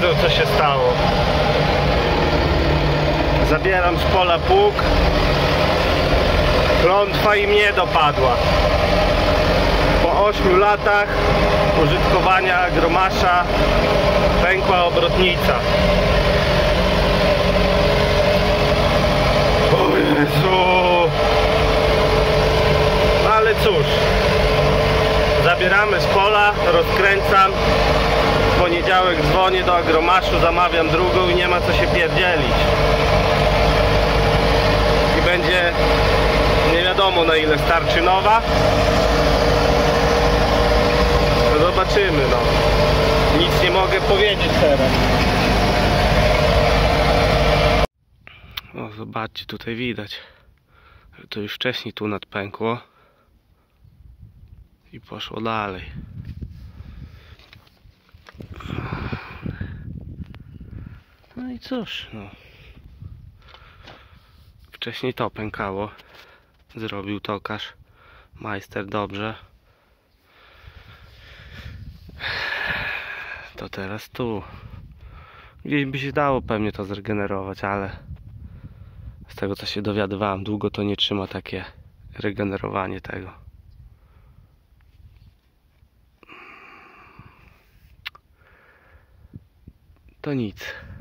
wiedzą, co się stało. Zabieram z pola pług. Klątwa im nie dopadła. Po 8 latach użytkowania agromasza pękła obrotnica. O Jezu! No ale cóż, zabieramy z pola, rozkręcam. W poniedziałek dzwonię do agromaszu, zamawiam drugą i nie ma co się pierdzielić. I będzie nie wiadomo, na ile starczy nowa. No zobaczymy, no. Nic nie mogę powiedzieć teraz. O, zobaczcie, tutaj widać. To już wcześniej tu nadpękło i poszło dalej. No i cóż, no. Wcześniej to pękało. Zrobił tokarz, majster, dobrze. To teraz tu. Gdzieś by się dało pewnie to zregenerować, ale z tego, co się dowiadywałem, długo to nie trzyma takie regenerowanie tego. To nic.